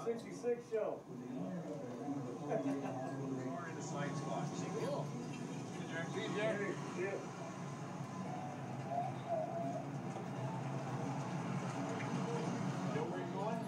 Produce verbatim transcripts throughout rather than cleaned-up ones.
sixty-six show. We're in the slide spot. Cool. See you, Jack. Yeah. Know where you're going?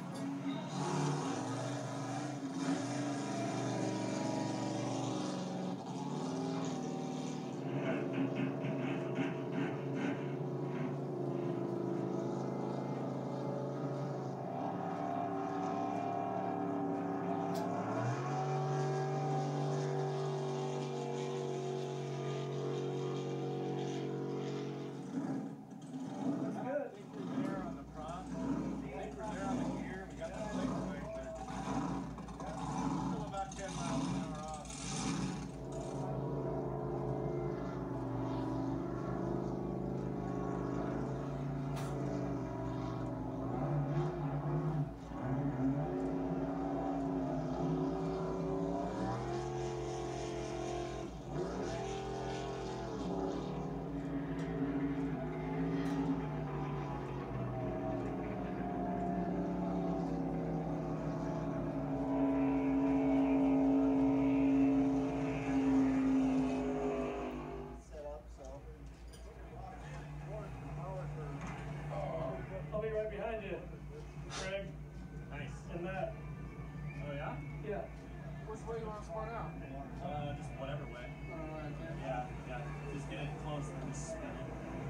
I'll be right behind you, Greg. Nice. And that. Oh, yeah? Yeah. Which way you want to spawn out? Uh, just whatever way. Uh, okay. Yeah, yeah. Just get it close and then just spin it.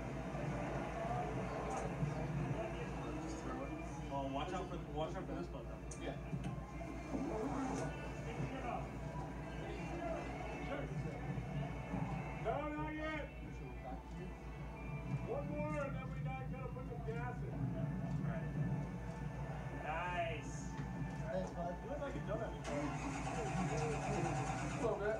Well, watch out for watch out for this boat though. Yeah. No, not yet. One more, and then we gotta gotta put some gas in. Right. Nice. Thanks, bud. You look like you've done that before. A little bit.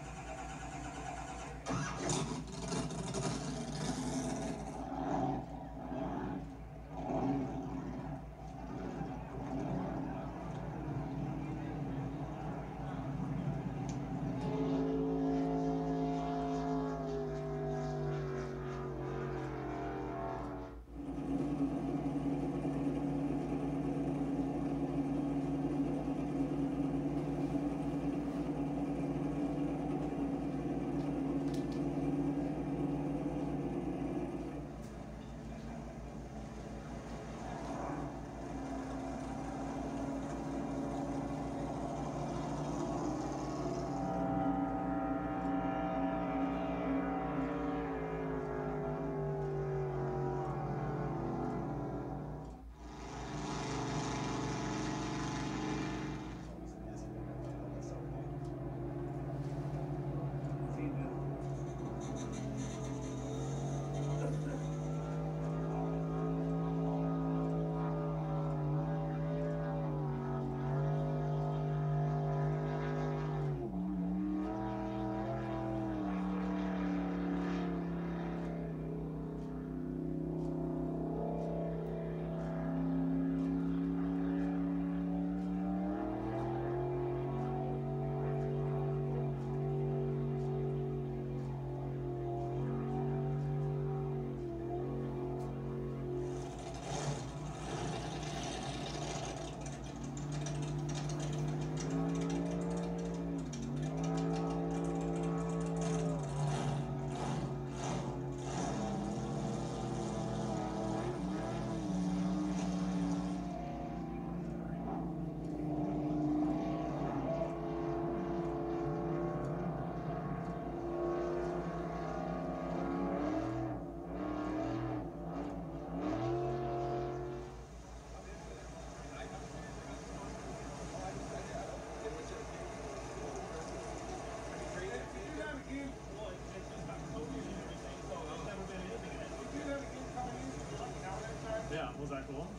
Yeah, was that cool?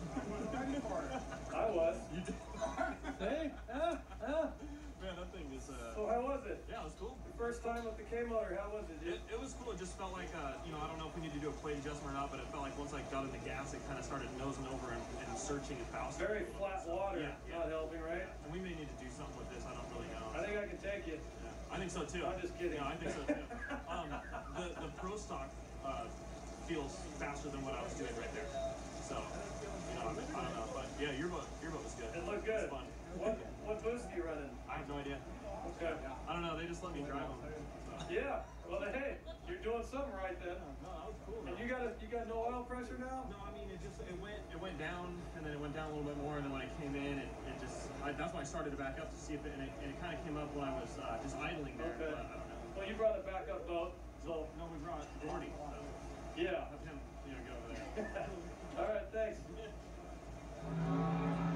I was. You did. Hey, ah, ah. Man, that thing is. Uh, So how was it? yeah, it was cool. The first time with the K-motor, how was it? It, it was cool. It just felt like, uh, you know, I don't know if we need to do a plate adjustment or not, but it felt like once I got in the gas, it kind of started nosing over and, and searching and bouncing. Very flat water, Yeah, yeah. not helping, right? And we may need to do something with this. I don't really know. I think I can take it. Yeah, I think so too. I'm just kidding. Yeah, I think so too. um, the the Pro Stock uh, feels faster than what I was doing right there. So, you know, I, mean, I don't know, but yeah, your boat, your boat was good. It looked It was good. fun. What what boost are you running? I have no idea. Okay. I don't know. They just let me drive them. So. Yeah. Well, hey, you're doing something right then. No, that was cool. And you got a, you got no oil pressure now? No, I mean it just it went it went down and then it went down a little bit more and then when I came in it, it just I, that's why I started to back up to see if it and it, and it kind of came up when I was uh, just idling there. Okay. But I don't know. Well, you brought it back up, though. So No, we brought Gordy. So yeah. have him you know go over there. All right. Thanks.